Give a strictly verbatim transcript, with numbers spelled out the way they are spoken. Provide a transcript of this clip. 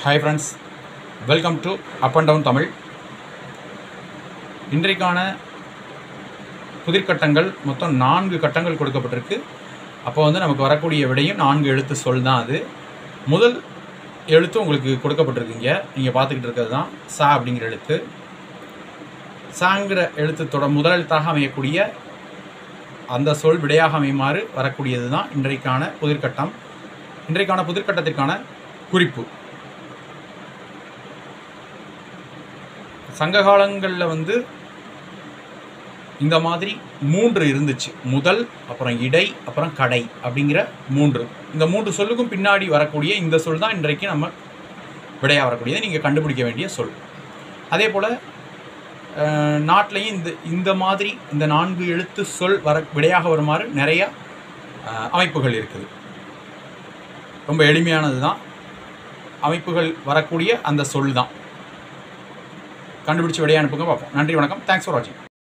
Hi friends, welcome to Up and Down Tamil. இன்றைக்கான புதிர்கட்டங்கள் மொத்தம் நான்கு கட்டங்கள் கொடுக்கப்பட்டிருக்கு. அப்போ வந்து நமக்கு வரக்கூடிய விடையும் நான்கு எழுத்து சொல் தான். அது முதல் எழுத்து உங்களுக்கு கொடுக்கப்பட்டிருக்குங்க. நீங்கள் பார்த்துக்கிட்டு இருக்கிறது தான் சா அப்படிங்கிற எழுத்து. சாங்கிற எழுத்துத்தோட முதல் எழுத்தாக அமையக்கூடிய அந்த சொல் விடையாக அமையுமாறு வரக்கூடியது தான் இன்றைக்கான புதிர்கட்டம். இன்றைக்கான புதிர்கட்டத்திற்கான குறிப்பு, சங்க காலங்களில் வந்து இந்த மாதிரி மூன்று இருந்துச்சு. முதல், அப்புறம் இடை, அப்புறம் கடை அப்படிங்கிற மூன்று. இந்த மூன்று சொல்லுக்கும் பின்னாடி வரக்கூடிய இந்த சொல் தான் இன்றைக்கு நம்ம விடையாக வரக்கூடியது. நீங்கள் கண்டுபிடிக்க வேண்டிய சொல். அதே போல் நாட்டிலையும் இந்த இந்த மாதிரி இந்த நான்கு எழுத்து சொல் வர விடையாக வருமாறு நிறையா அமைப்புகள் இருக்குது. ரொம்ப எளிமையானது தான். அமைப்புகள் வரக்கூடிய அந்த சொல் தான். கண்டுபிடிச்சி விடையை அனுப்புங்க, பார்ப்போம். நன்றி, வணக்கம். தேங்க்ஸ் ஃபார் வாட்சிங்.